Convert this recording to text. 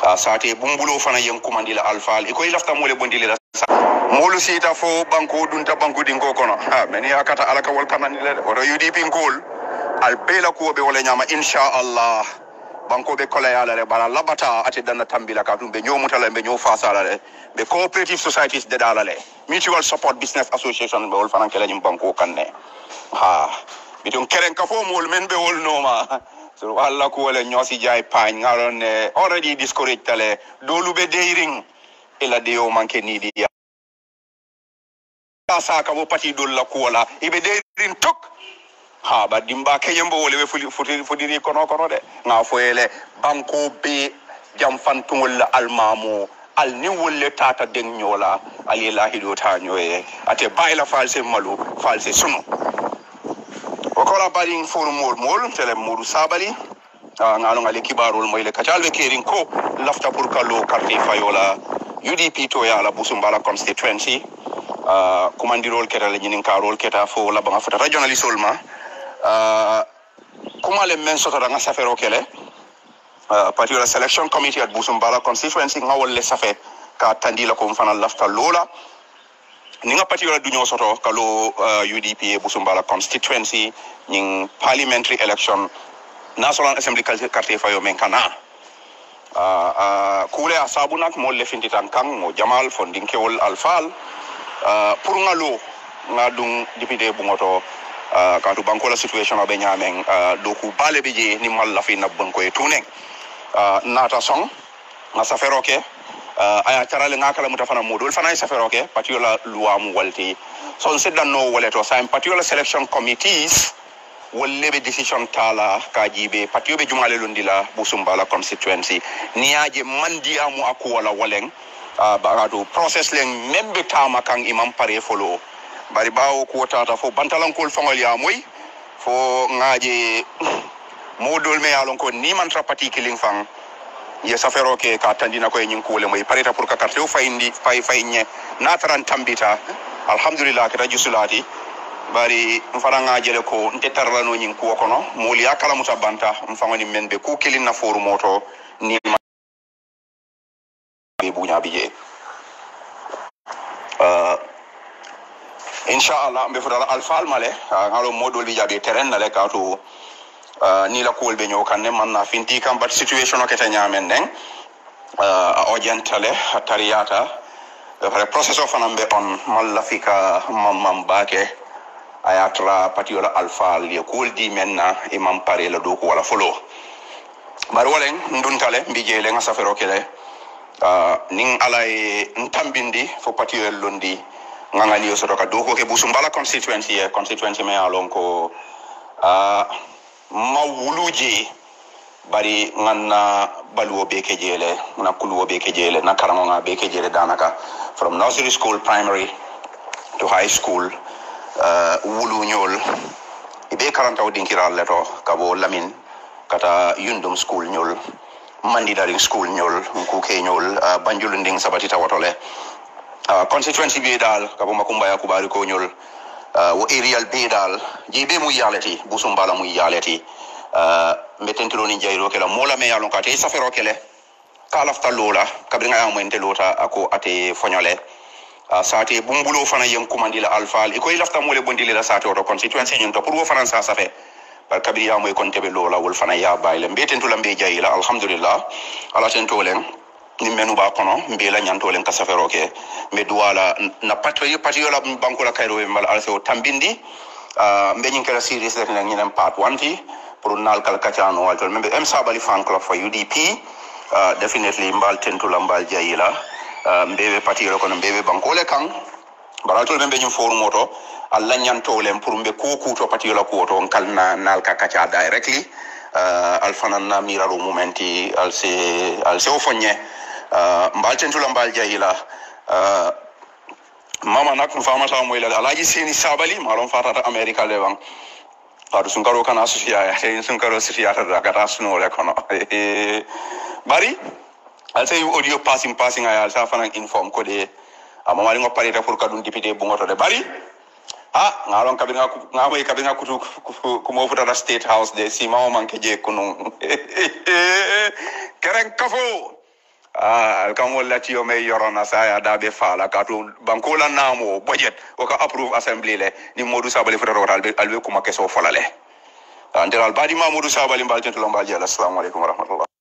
sate bumbulo fana yen kumandila alfal iko ilafta mole bondile molu sita fo banko dunta banko dingo kono ha meni akata alaka wal kanani le o UDP ngol al bela ko be wala nyama insha Allah banko be kola yala le bala labata ate danna tambila ka tumbe nyomutala be nyo fasala le be cooperative societies de dala le mutual support business association be wol fana kala nyim banko kanne ha bitum keren ka fo mol men be wol noma so Allah ko wala nyosi jay pañ ngaron already discourage tale dolu be deyring ila deo manke ni di saka bo pati dol la ko wala ibe deyring tok ha ba dimba ke yembo wole be fudiri kono de nga foyele banko be jam fantungol almamo al ni wolle tata den nyola alilahi do ta nyoye ate bayla false malu false sunu wakola baring forum mol tele modu sabali ngalo ngali kibarul moyle kacalbe kerin ko lafta pour kalo carte fayola UDP to ya la busumbala constituency kumandirol keta le nyinin karol keta fo la banga fota regionally solma kuma le men soto nga safero kele parti la selection committee at busumbala constituency ngawol le safe ka tandila ko mfana lafta lola ni nga parti la dunyo soto kalo UDP busumbala constituency ning parliamentary election National Assembly carte fayo men kana kule asabu nak mo le fintitan kang mo Jamal fonding kewol alfal pour ngalo ngadung député bu ngoto katu banko la situation abe nyamen doku bale beje ni mal la fi na banko e tunen nata song na saferoke aya tarale ngakala mutafana modul fana saferoke patiola luamu walti son sedan no waleto sa patiola selection committees wollebe decision tala kajibe patiobe jumale lundila busumbala constituency niaje mandiamu akuwala waleng bagado process len membe tama kan imam pare follow bari bawo ko tata fo bantalankol fangol ya moy fo ngaje modol me yalon ko ni man trapati killing fang ye safero ke ka tandina ko nyin ko le moy pareta pour ka carte o fayndi fayñe nataran tambita alhamdulillah ka rajusulati bari mfaranga jele ko ntetarla no nyin ko kono moli akala mutabanta mfangoni menbe ku kilin na foru moto ni be bunya biye inshallah mbe fodala alfal male ngalo modol bi jabe terrain na le ka to ni la ko be nyokan ne man na finti kam bat situation o keta nyamen den ojentale tariyata the process of anambe on malafika mam bake ayatra patiola alfal ye kuldi menna imam pare la do ko wala folo bar wolen nduntale mbijele nga safero kele ning alay ntambindi fo patiol londi ngangani yo soto ka do ko ke busumbala constituency me alon ko mawuluji bari nganna baluwo be kejele na kuluwo be kejele na karamo nga be kejele danaka from nursery school primary to high school wulu nyol ibe karanta odinkiral leto kabo lamin kata yundum school nyol mandi daring school nyol ko ke nyol banjul nding sabatita wotole constituency be dal kabo makumba ya kubari ko nyol wo aerial be dal jibe mu yaleti busumbala mu yaleti metentro ni jairo kala mola me yalon kate safero kele kala lola kabringa ya mente lota ako ate fonyole sate bumbulo fana yen kumandila alfal iko ilafta mole bondile la sate auto constituency nyunto pour wo fana sa safe par kabriya moy kontebe lola wol fana ya bayle mbetentu lambe jayila alhamdulillah ala tento len ni menu ba kono mbela nyanto len ka safero ke me duwala na patiola banko la kayro e mal also tambindi mbe nyin kala series rek na nyinem part 1 ti pour nal kala katiano waltol membe em sabali fan club for UDP definitely mbal tentu la mbal jayila mbebe patiro kono mbebe bankole kan baratol membe nyum forum moto alla nyanto lem pour mbe ko to patiro la ko to kalna nal ka kacha directly alfanan na miraro momenti alse ofonye mbal tentu la mbal jayila mama nak fama ta moy la alaji seni sabali maron fatata america lewan adu sunkaro kana asosiya ya sunkaro asosiya ta kata suno le kono bari alse audio passing ay alsa fana inform ko de amama ngo parita pour kadun député bu ngoto de bari ngalon kabinga kutu ko mo futa state house de si mama manke je kunu keren kafo alkamol lati o me yorona saya dabe fala katu bankola namo budget o ka approve assembly le ni Modou Sabally fota albe kuma keso falale andal badi Mamadou Sabally mbal tentu lambal jalla assalamu alaikum warahmatullah